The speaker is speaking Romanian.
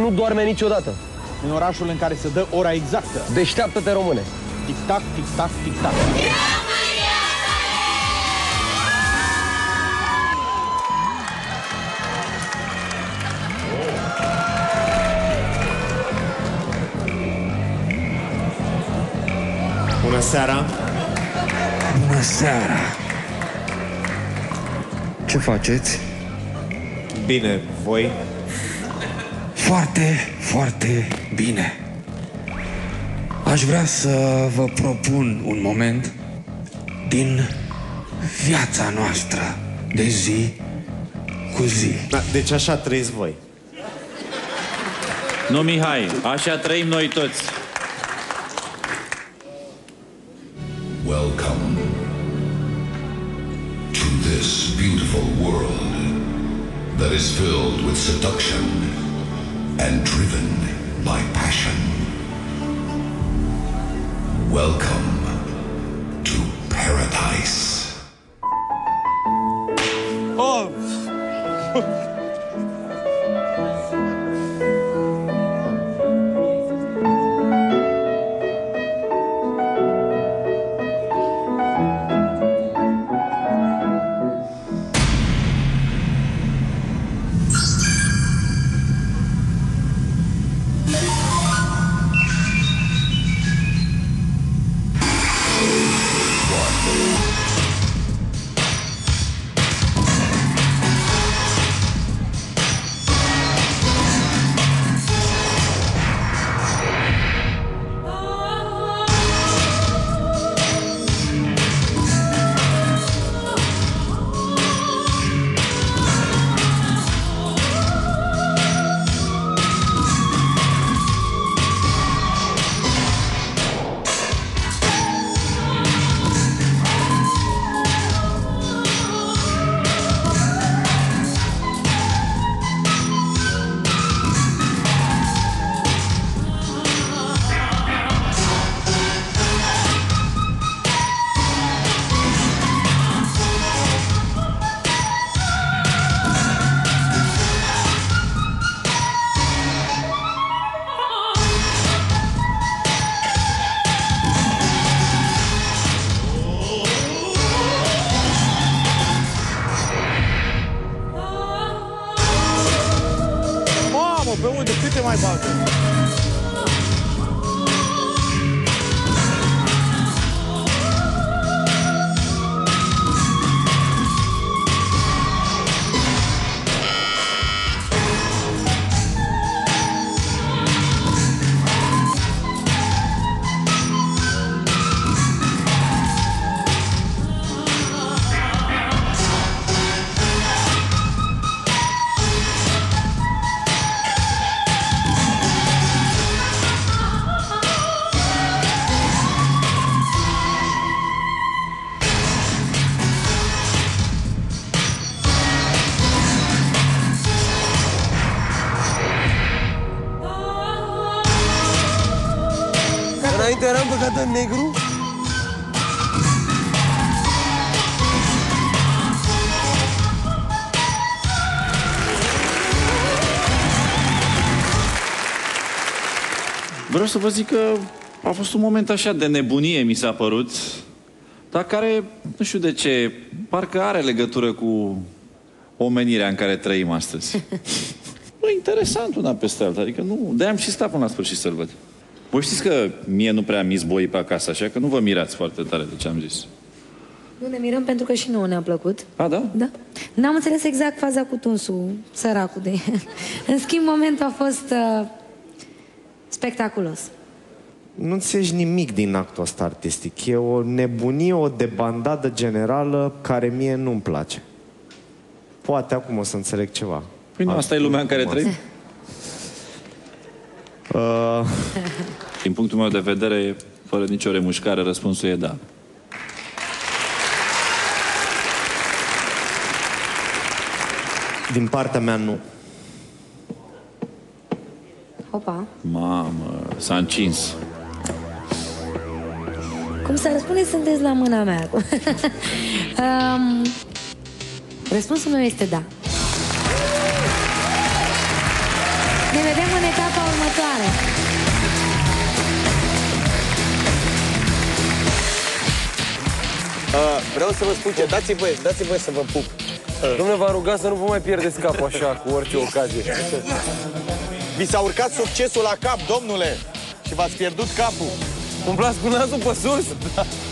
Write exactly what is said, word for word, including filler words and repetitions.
nu doarme niciodată. În orașul în care se dă ora exactă. Deșteaptă-te, române. Tic-tac, tic-tac, tic-tac. Bună seara! Bună seara! Ce faceți? Bine, voi? Foarte, foarte bine. Aș vrea să vă propun un moment din viața noastră de zi cu zi. Da, deci așa trăiți voi. Nu, Mihai, așa trăim noi toți. Welcome to this beautiful world that is filled with seduction and driven by passion. Welcome to paradise. Oh! Pe unde? Câte mai bagă? Înainte eram băgată în negru? Vreau să vă zic că a fost un moment așa de nebunie, mi s-a părut, dar care, nu știu de ce, parcă are legătură cu omenirea în care trăim astăzi. E interesant una peste alta, adică nu, de-aia am și stat până la sfârșit să-l văd. Voi știți că mie nu prea mi zboi pe acasă, așa că nu vă mirați foarte tare de ce am zis. Nu ne mirăm pentru că și nouă ne-a plăcut. A, da? Da. N-am înțeles exact faza cu tunsul, săracul de... În schimb, momentul a fost uh, spectaculos. Nu înțelegi nimic din actul ăsta artistic. E o nebunie, o debandadă generală care mie nu-mi place. Poate acum o să înțeleg ceva. Păi nu, asta e lumea în care trăim. Uh... Din punctul meu de vedere, fără nicio remușcare, răspunsul e da. Din partea mea, nu. Opa. Mamă, s-a încins. Cum să răspunde, sunteți la mâna mea. um, răspunsul meu este da. Ne vedem în etapa tare! Uh, vreau să vă spun ce, dați-i voie, dați-i voie să vă pup. Uh. Dom'le, v-am rugat să nu vă mai pierdeți capul așa, cu orice ocazie. Vi s-a urcat succesul la cap, domnule, și v-ați pierdut capul. Umblați cu nasul pe sus.